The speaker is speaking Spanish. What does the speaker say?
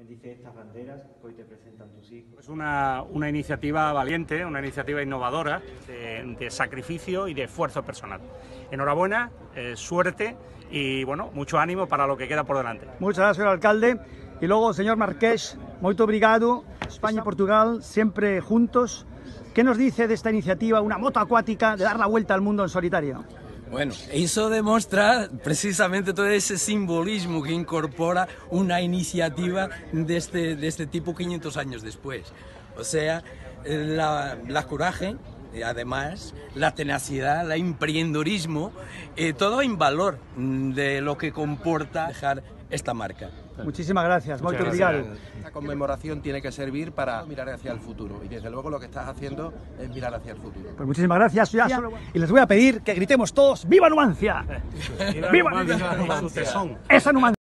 Bendice estas banderas que hoy te presentan tus hijos. Es una iniciativa valiente, una iniciativa innovadora, de sacrificio y de esfuerzo personal. Enhorabuena, suerte y bueno, mucho ánimo para lo que queda por delante. Muchas gracias, señor alcalde. Y luego, señor Marqués, muito obrigado. España y Portugal siempre juntos. ¿Qué nos dice de esta iniciativa, una moto acuática, de dar la vuelta al mundo en solitario? Bueno, eso demuestra precisamente todo ese simbolismo que incorpora una iniciativa de este tipo 500 años después. O sea, la coraje, además, la tenacidad, el emprendedorismo, todo en valor de lo que comporta dejar esta marca. Muchísimas gracias, muy obrigado. Esta conmemoración tiene que servir para mirar hacia el futuro y desde luego lo que estás haendo es mirar hacia el futuro. Pues muchísimas gracias. Y les voy a pedir que gritemos todos ¡Viva Numancia! ¡Viva Numancia! Numancia! ¡Esa Numancia!